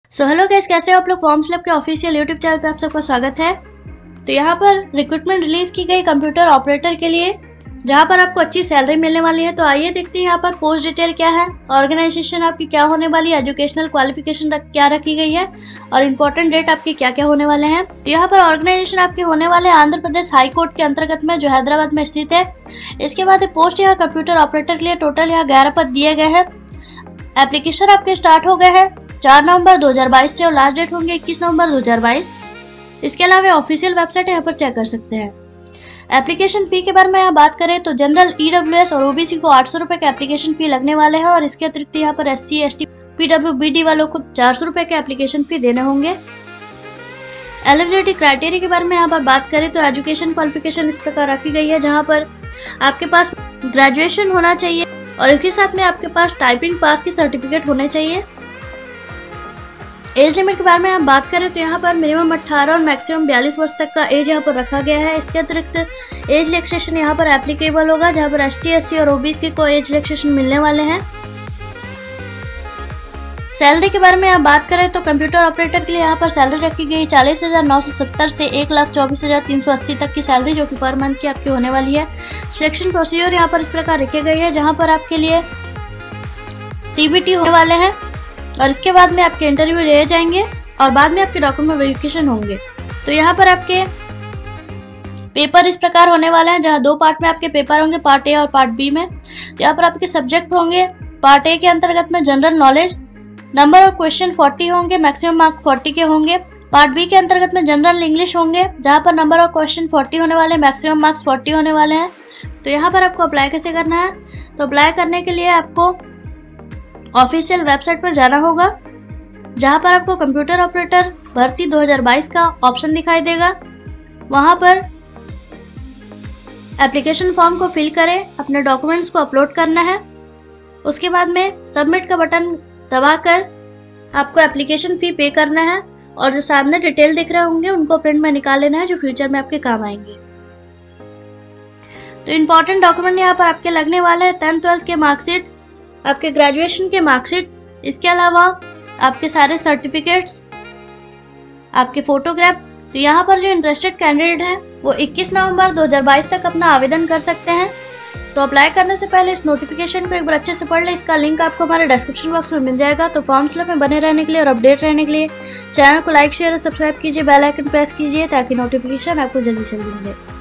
Hello guys, कैसे हो आप लोग। फॉर्म स्लैब के ऑफिशियल यूट्यूब चैनल पे आप सबका स्वागत है। तो यहाँ पर रिक्रूटमेंट रिलीज की गई कंप्यूटर ऑपरेटर के लिए, जहाँ पर आपको अच्छी सैलरी मिलने वाली है। तो आइए देखते हैं यहाँ पर पोस्ट डिटेल क्या है, ऑर्गेनाइजेशन आपकी क्या होने वाली है, एजुकेशनल क्वालिफिकेशन क्या रखी गई है और इम्पोर्टेंट डेट आपके क्या क्या होने वाले हैं। तो यहाँ पर ऑर्गेनाइजेशन आपके होने वाले आंध्र प्रदेश हाई कोर्ट के अंतर्गत में, जो हैदराबाद में स्थित है। इसके बाद पोस्ट यहाँ कंप्यूटर ऑपरेटर के लिए टोटल यहाँ 11 पद दिए गए हैं। एप्लीकेशन आपके स्टार्ट हो गए हैं 4 नवंबर 2022 से और लास्ट डेट होंगे 21 नवंबर 2022। इसके अलावा ऑफिशियल वेबसाइट यहाँ पर चेक कर सकते हैं। एप्लीकेशन फ़ी के बारे में यहाँ बात करें तो जनरल EWS और OBC को 800 रुपये के एप्लीकेशन फ़ी लगने वाले हैं और इसके अतिरिक्त यहाँ पर SC ST PWBD वालों को 400 रुपये के एप्लीकेशन फ़ी देने होंगे। एलिजिबिलिटी क्राइटेरिया के बारे में यहाँ पर बात करें तो एजुकेशन क्वालिफिकेशन इस प्रकार रखी गई है, जहाँ पर आपके पास ग्रेजुएशन होना चाहिए और इसके साथ में आपके पास टाइपिंग पास की सर्टिफिकेट होने चाहिए। एज लिमिट के बारे में हम बात करें तो यहाँ पर मिनिमम 18 और मैक्सिमम 42 वर्ष तक का एज यहाँ पर रखा गया है। इसके अतिरिक्त एज रिलैक्सेशन यहाँ पर एप्लीकेबल होगा, जहाँ पर ST SC और OBC को एज रिलैक्सेशन मिलने वाले हैं। सैलरी के बारे में आप बात करें तो कंप्यूटर ऑपरेटर के लिए यहाँ पर सैलरी रखी गई 40,970 से 1,24,380 तक की सैलरी, जो कि पर मंथ की आपकी होने वाली है। सिलेक्शन प्रोसीजर यहाँ पर इस प्रकार रखे गए हैं, जहाँ पर आपके लिए CBT होने वाले हैं और इसके बाद में आपके इंटरव्यू लिए जाएंगे और बाद में आपके डॉक्यूमेंट वेरिफिकेशन होंगे। तो यहाँ पर आपके पेपर इस प्रकार होने वाले हैं, जहाँ 2 पार्ट में आपके पेपर होंगे, पार्ट A और पार्ट B में। तो यहाँ पर आपके सब्जेक्ट होंगे पार्ट A के अंतर्गत में general knowledge, number of question 40 होंगे, मैक्सिमम मार्क्स 40 के होंगे। पार्ट B के अंतर्गत में जनरल इंग्लिश होंगे, जहाँ पर नंबर ऑफ क्वेश्चन 40 होने वाले हैं, मैक्सिमम मार्क्स 40 होने वाले हैं। तो यहाँ पर आपको अप्लाई कैसे करना है, तो अप्लाई करने के लिए आपको ऑफिशियल वेबसाइट पर जाना होगा, जहाँ पर आपको कंप्यूटर ऑपरेटर भर्ती 2022 का ऑप्शन दिखाई देगा। वहाँ पर एप्लीकेशन फॉर्म को फिल करें, अपने डॉक्यूमेंट्स को अपलोड करना है। उसके बाद में सबमिट का बटन दबाकर आपको एप्लीकेशन फ़ी पे करना है और जो सामने डिटेल दिख रहे होंगे उनको प्रिंट में निकाल लेना है, जो फ्यूचर में आपके काम आएंगे। तो इम्पोर्टेंट डॉक्यूमेंट यहाँ पर आपके लगने वाले हैं 10th 12th के मार्कशीट, आपके ग्रेजुएशन के मार्कशीट, इसके अलावा आपके सारे सर्टिफिकेट्स, आपके फोटोग्राफ। तो यहाँ पर जो इंटरेस्टेड कैंडिडेट हैं वो 21 नवंबर 2022 तक अपना आवेदन कर सकते हैं। तो अप्लाई करने से पहले इस नोटिफिकेशन को एक बार अच्छे से पढ़ लें। इसका लिंक आपको हमारे डिस्क्रिप्शन बॉक्स में मिल जाएगा। तो फॉर्म स्लैब में बने रहने के लिए और अपडेट रहने के लिए चैनल को लाइक शेयर और सब्सक्राइब कीजिए, बेल आइकन प्रेस कीजिए ताकि नोटिफिकेशन आपको जल्दी से मिले।